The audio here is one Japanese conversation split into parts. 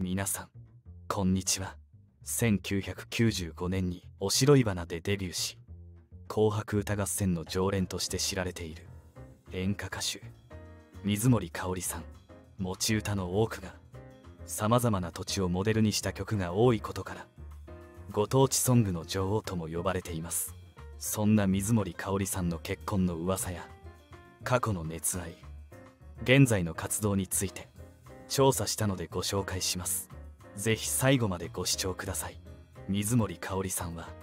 皆さんこんにちは。1995年におしろい花でデビューし、紅白歌合戦の常連として知られている演歌歌手水森かおりさん。持ち歌の多くがさまざまな土地をモデルにした曲が多いことから、ご当地ソングの女王とも呼ばれています。そんな水森かおりさんの結婚の噂や過去の熱愛、現在の活動について調査したのでご紹介します。ぜひ最後までご視聴ください。水森かおりさんは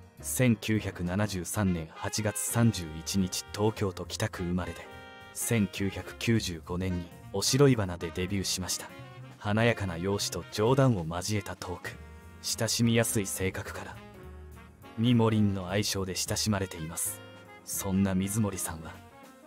1973年8月31日東京都北区生まれで、1995年におしろい花でデビューしました。華やかな容姿と冗談を交えたトーク、親しみやすい性格からみもりんの愛称で親しまれています。そんな水森さんは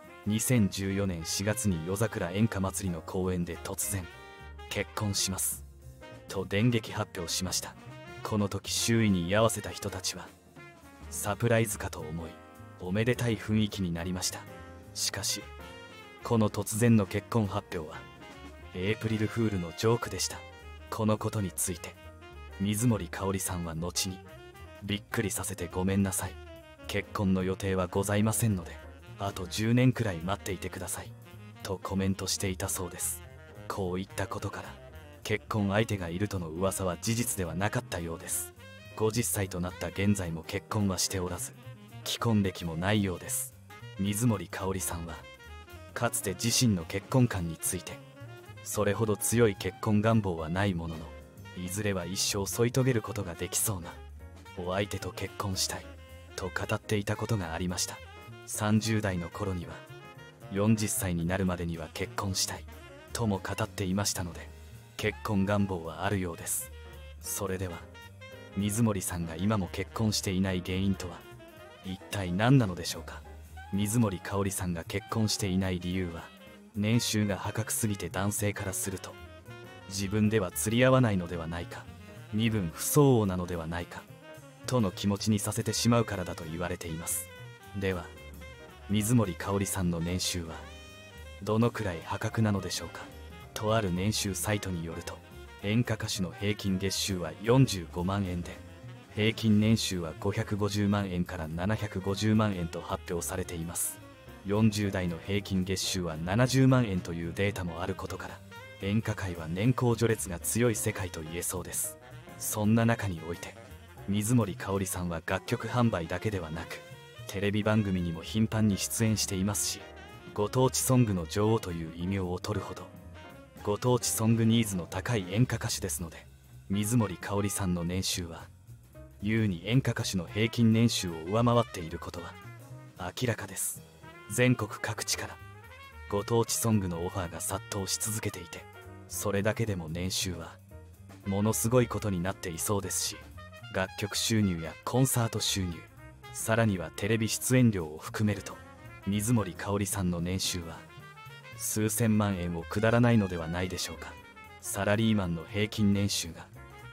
2014年4月に夜桜演歌祭りの公演で突然結婚しますと電撃発表しました。この時周囲に居合わせた人たちはサプライズかと思い、おめでたい雰囲気になりました。しかしこの突然の結婚発表はエイプリルフールのジョークでした。このことについて水森かおりさんは後に、びっくりさせてごめんなさい、結婚の予定はございませんのであと10年くらい待っていてくださいとコメントしていたそうです。こういったことから結婚相手がいるとの噂は事実ではなかったようです。50歳となった現在も結婚はしておらず、既婚歴もないようです。水森かおりさんはかつて自身の結婚観について、それほど強い結婚願望はないものの、いずれは一生添い遂げることができそうなお相手と結婚したいと語っていたことがありました。30代の頃には40歳になるまでには結婚したいとも語っていましたので、結婚願望はあるようです。それでは水森さんが今も結婚していない原因とは一体何なのでしょうか。水森かおりさんが結婚していない理由は、年収が破格すぎて男性からすると自分では釣り合わないのではないか、身分不相応なのではないかとの気持ちにさせてしまうからだと言われています。では水森かおりさんの年収はどのくらい破格なのでしょうか。とある年収サイトによると、演歌歌手の平均月収は45万円で、平均年収は550万円から750万円と発表されています。40代の平均月収は70万円というデータもあることから、演歌界は年功序列が強い世界と言えそうです。そんな中において水森かおりさんは楽曲販売だけではなく、テレビ番組にも頻繁に出演していますし、ご当地ソングの女王という異名を取るほどご当地ソングニーズの高い演歌歌手ですので、水森かおりさんの年収は優に演歌歌手の平均年収を上回っていることは明らかです。全国各地からご当地ソングのオファーが殺到し続けていて、それだけでも年収はものすごいことになっていそうですし、楽曲収入やコンサート収入、さらにはテレビ出演料を含めると、水森かおりさんの年収は数千万円を下らないのではないでしょうか。サラリーマンの平均年収が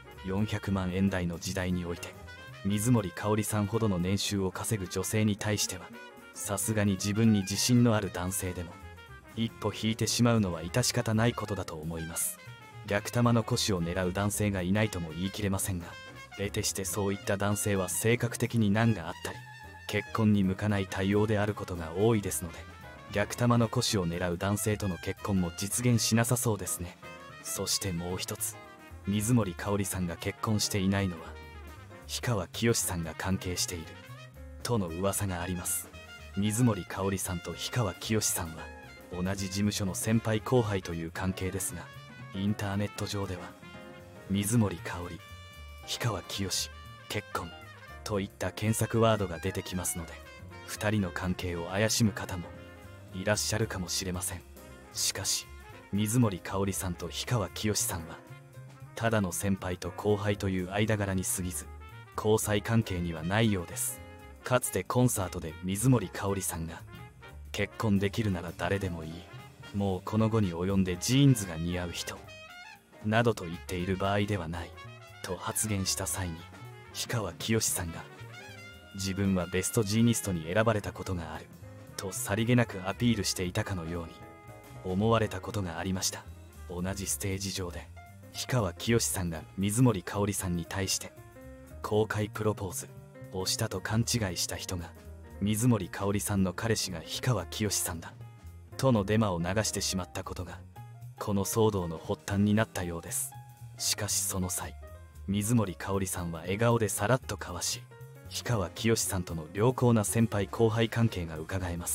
400万円台の時代において、水森かおりさんほどの年収を稼ぐ女性に対しては、さすがに自分に自信のある男性でも一歩引いてしまうのは致し方ないことだと思います。逆玉の腰を狙う男性がいないとも言い切れませんが、得てしてそういった男性は性格的に難があったり、結婚に向かない対応であることが多いですので、逆玉の腰を狙う男性との結婚も実現しなさそうですね。そしてもう一つ、水森かおりさんが結婚していないのは氷川きよしさんが関係しているとの噂があります。水森かおりさんと氷川きよしさんは同じ事務所の先輩後輩という関係ですが、インターネット上では水森かおり、氷川きよし結婚といった検索ワードが出てきますので、2人の関係を怪しむ方もいらっしゃるかもしれません。しかし水森かおりさんと氷川きよしさんはただの先輩と後輩という間柄に過ぎず、交際関係にはないようです。かつてコンサートで水森かおりさんが、結婚できるなら誰でもいい、もうこの後に及んでジーンズが似合う人などと言っている場合ではないと発言した際に、氷川きよしさんが自分はベストジーニストに選ばれたことがあるとさりげなくアピールしていたかのように思われたことがありました。同じステージ上で氷川きよしさんが水森かおりさんに対して公開プロポーズをしたと勘違いした人が、水森かおりさんの彼氏が氷川きよしさんだとのデマを流してしまったことがこの騒動の発端になったようです。しかしその際、水森かおりさんは笑顔でさらっと交わし、氷川きよしさんとの良好な先輩後輩関係がうかがえます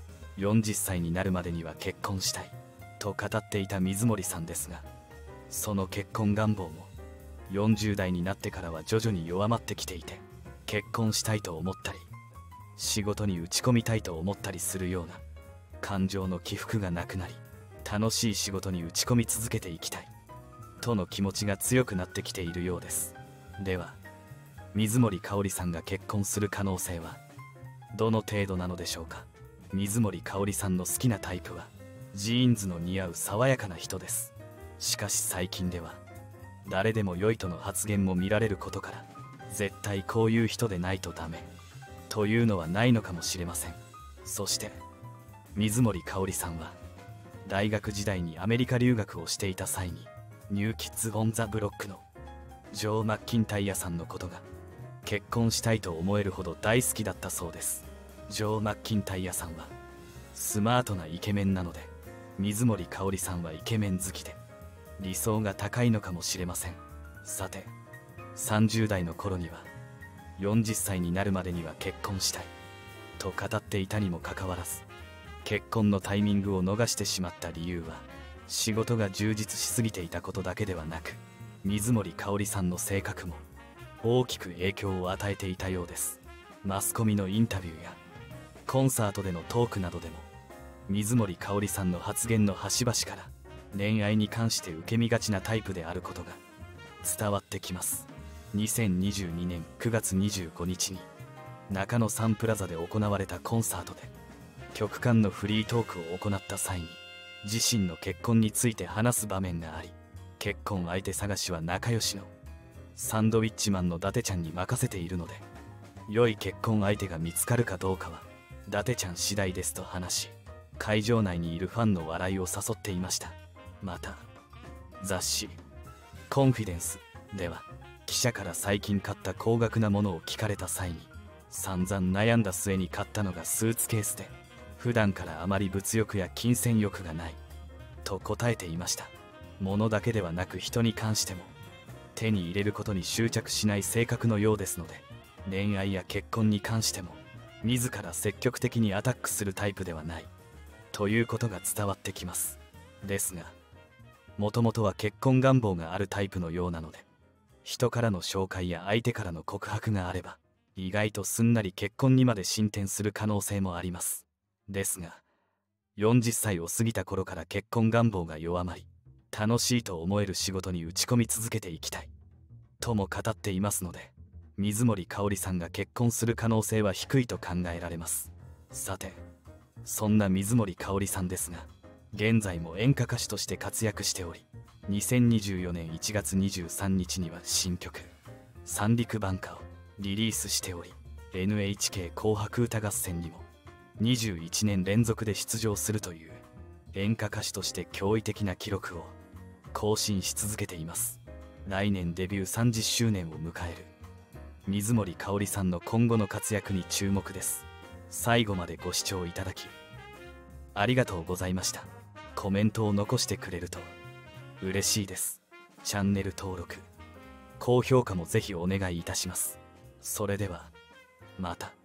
。40歳になるまでには結婚したいと語っていた水森さんですが、その結婚願望も40代になってからは徐々に弱まってきていて、結婚したいと思ったり仕事に打ち込みたいと思ったりするような感情の起伏がなくなり、楽しい仕事に打ち込み続けていきたいとの気持ちが強くなってきているようです。では水森かおりさんが結婚する可能性はどの程度なのでしょうか。水森かおりさんの好きなタイプはジーンズの似合う爽やかな人です。しかし最近では誰でも良いとの発言も見られることから、絶対こういう人でないとダメというのはないのかもしれません。そして水森かおりさんは大学時代にアメリカ留学をしていた際に、ニューキッズ・オン・ザ・ブロックのジョー・マッキンタイヤさんのことが結婚したいと思えるほど大好きだったそうです。ジョー・マッキンタイヤさんはスマートなイケメンなので、水森かおりさんはイケメン好きで理想が高いのかもしれません。さて、30代の頃には40歳になるまでには結婚したいと語っていたにもかかわらず、結婚のタイミングを逃してしまった理由は、仕事が充実しすぎていたことだけではなく、水森かおりさんの性格も大きく影響を与えていたようです。マスコミのインタビューやコンサートでのトークなどでも、水森かおりさんの発言の端々から恋愛に関して受け身がちなタイプであることが伝わってきます。2022年9月25日に中野サンプラザで行われたコンサートで曲間のフリートークを行った際に、自身の結婚について話す場面があり、結婚相手探しは仲良しのサンドウィッチマンの伊達ちゃんに任せているので、良い結婚相手が見つかるかどうかは伊達ちゃん次第ですと話し、会場内にいるファンの笑いを誘っていました。また雑誌「コンフィデンス」では、記者から最近買った高額なものを聞かれた際に、散々悩んだ末に買ったのがスーツケースで、普段からあまり物欲や金銭欲がないと答えていました。物だけではなく人に関しても手に入れることに執着しない性格のようですので、恋愛や結婚に関しても自ら積極的にアタックするタイプではないということが伝わってきます。ですが、もともとは結婚願望があるタイプのようなので、人からの紹介や相手からの告白があれば、意外とすんなり結婚にまで進展する可能性もあります。ですが、40歳を過ぎた頃から結婚願望が弱まり、楽しいと思える仕事に打ち込み続けていきたいとも語っていますので、水森かおりさんが結婚する可能性は低いと考えられます。さて、そんな水森かおりさんですが、現在も演歌歌手として活躍しており、2024年1月23日には新曲「三陸挽歌」をリリースしており、 NHK 紅白歌合戦にも21年連続で出場するという演歌歌手として驚異的な記録を更新し続けています。来年デビュー30周年を迎える水森かおりさんの今後の活躍に注目です。最後までご視聴いただきありがとうございました。コメントを残してくれると嬉しいです。チャンネル登録、高評価もぜひお願いいたします。それではまた。